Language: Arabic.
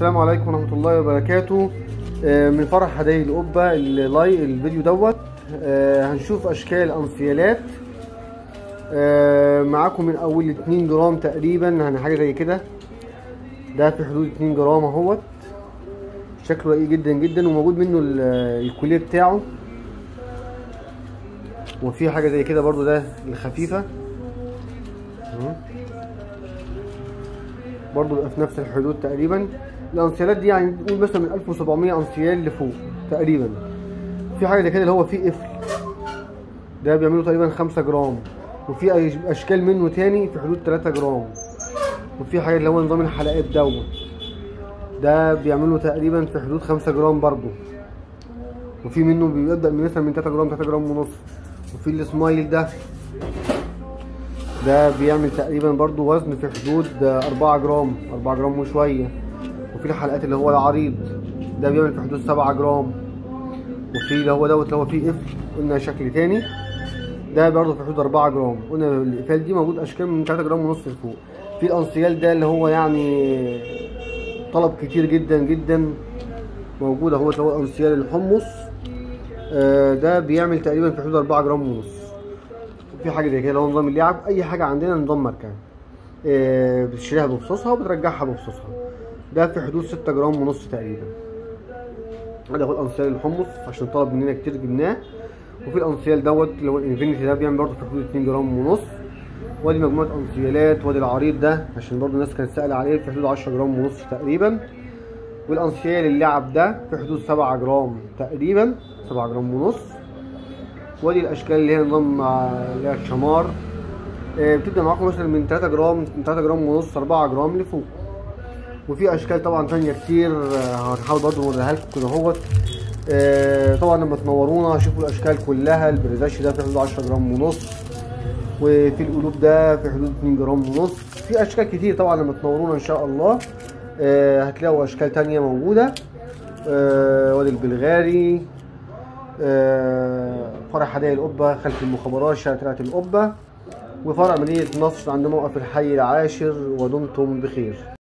السلام عليكم ورحمة الله وبركاته. من فرح هدايا القبة الفيديو دوت هنشوف اشكال انسيالات معاكم من اول 2 جرام تقريبا، يعني حاجة زي كده. ده في حدود 2 جرام اهوت، شكله رقيق جدا جدا، وموجود منه الكوليه بتاعه. وفي حاجة زي كده برضو، ده الخفيفة برضو بيبقى في نفس الحدود تقريبا. الانسيالات دي يعني نقول مثلا من 1700 انسيال لفوق تقريبا. في حاجه زي كده اللي هو فيه قفل، ده بيعملوا تقريبا 5 جرام. وفي اشكال منه تاني في حدود 3 جرام. وفي حاجه اللي هو نظام الحلقات دوت، ده بيعملوا تقريبا في حدود 5 جرام برضو. وفي منه بيبدا مثلا من 3 جرام 3 جرام ونص. وفي السمايل ده بيعمل تقريبا برضو وزن في حدود 4 جرام وشويه. وفي الحلقات اللي هو العريض، ده بيعمل في حدود 7 جرام. وفي اللي هو دوت اللي هو فيه قفل، قلنا شكل تاني، ده برضه في حدود 4 جرام. قلنا القفال دي موجود اشكال من 3 جرام ونص لفوق. في الانسيال ده اللي هو يعني طلب كتير جدا جدا موجود اهوت، اللي هو الانسيال الحمص. ده بيعمل تقريبا في حدود 4 جرام ونص. وفي حاجه زي كده اللي هو نظام اللعب، اي حاجه عندنا نظام مركب، بتشتريها بفصوصها وبترجعها بفصوصها. ده في حدود 6 جرام ونص تقريبا. ده هو الانسيال الحمص، عشان طلب مننا كتير جبناه. وفي الانسيال دوت اللي هو الانفينيتي، ده بيعمل برضه في حدود 2 جرام ونص. وادي مجموعه انسيالات. وادي العريض ده عشان برضه الناس كانت سائله عليه، في حدود 10 جرام ونص تقريبا. والانسيال اللعب ده في حدود 7 جرام تقريبا، 7 جرام ونص. وادي الاشكال اللي هي نظام اللي هي الشمار، بتبدا معاكم مثلا من 3 جرام ونص 4 جرام لفوق. وفي اشكال طبعا تانية كتير، هنحاول برضه نوريها لكم كده اهوت. طبعا لما تنورونا شوفوا الاشكال كلها. البريزاش ده في حدود 10 جرام ونص. وفي القلوب ده في حدود 2 جرام ونص. في اشكال كتير طبعا لما تنورونا ان شاء الله هتلاقوا اشكال تانية موجودة. وادي البلغاري، فرع هدايا القبة خلف المخابرات، شارع طلعت القبة، وفرع مدينة نصر عند موقف الحي العاشر. ودمتم بخير.